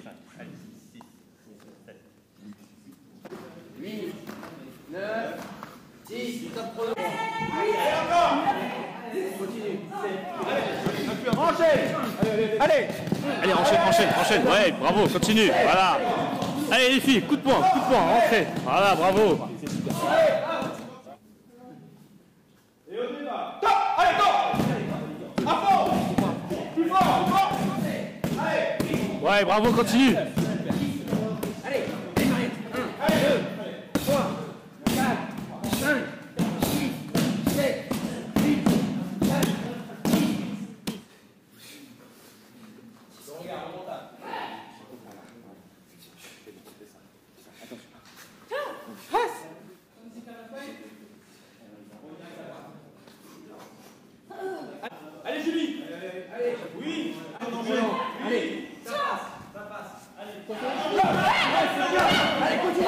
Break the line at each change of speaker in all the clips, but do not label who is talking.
5. Allez, 6, 7.
8, 9, 10, top chrono. Continue.
Enchaîne. Allez. Allez, enchaîne. Ouais, bravo, continue. Voilà. Allez les filles, coup de poing, rentrez. Voilà, bravo.
Et on y va. Top. Allez, top. À fond. Plus fort. Allez.
Ouais, bravo, continue.
Allez, démarrez. 1, 2, 3, 4, 5, 6, 7, 8, 9, 10. Regarde, remonte.
Allez Julie. Allez. Oui.
Allez. Ça passe. Allez. Allez, continue.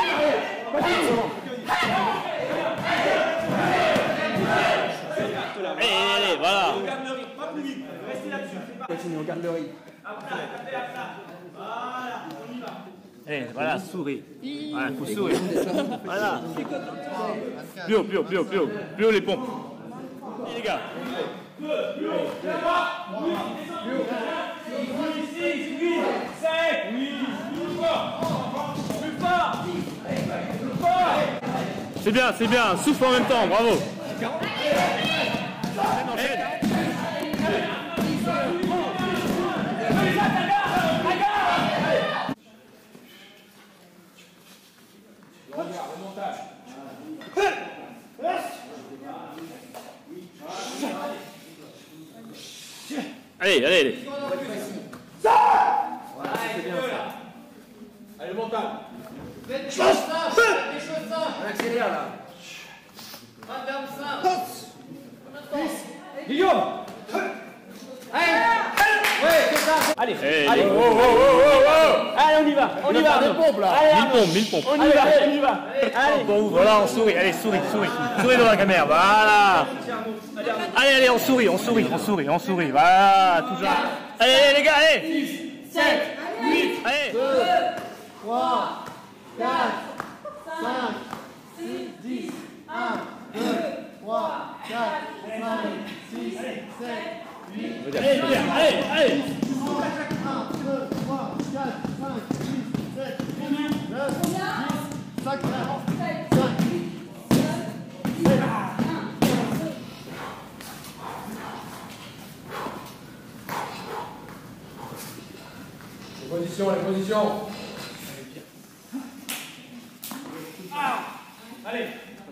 Allez, voilà.
On garde le rythme, pas plus vite. Restez là-dessus.
Continue, on garde le rythme.
Après. Voilà, on y va.
Allez, voilà, souris. Voilà, faut sourire. Voilà. Plus haut. Plus haut les pompes. Allez, les gars.
Plus haut. Plus haut. 6, 8, 7, 8. Plus fort.
C'est bien. Souffle en même temps, bravo. Enchaîne. Allez.
Allez, le mental.
Faites des choses simples. On accélère là. Pas de verbe simple.
Guillaume.
Ouais, c'est ça.
Allez.
Allez.
Allez, on y va. On y va.
De pompe là.
Allez,
1000 pompes.
on y va. Allez.
Bon, voilà, on sourit. Allez, souris. Souris dans la caméra. Voilà. Allez, on sourit. Voilà, tout ça. Allez, les gars, allez.
6, 7, 8,
Allez.
2, 3, 4, 5, 6, 10, 1, 2, 3, 4, 5, 6, 7, 8,
Allez.
1, 2, 3, 4, 5, 6, 7, 8, 9, 10, 5, Les positions.
Allez.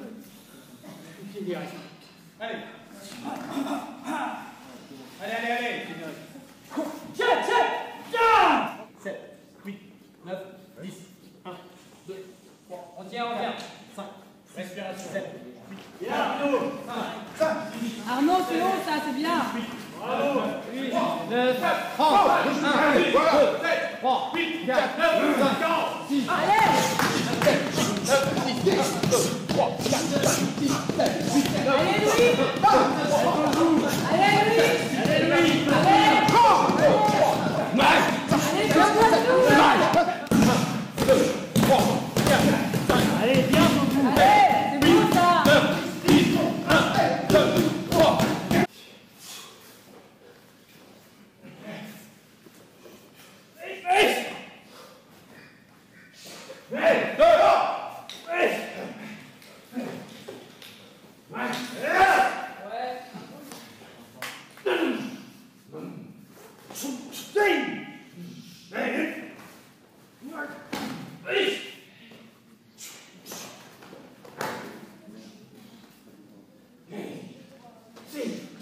Tiens. 7, 8, 9, 10. 1, 2, 3. On tient. 5. Respiration. 7, 8. Et là, Arnaud. 5, 6.
Arnaud, c'est haut, ça, c'est bien.
Bravo.
8, 9, 30, 1, 2, 3,
8,
4,
9,
5,
10.
Allez, allez, Louis.
Allez, bien beaucoup.
C'est beau, ça.
10, 1, 2, 3. See.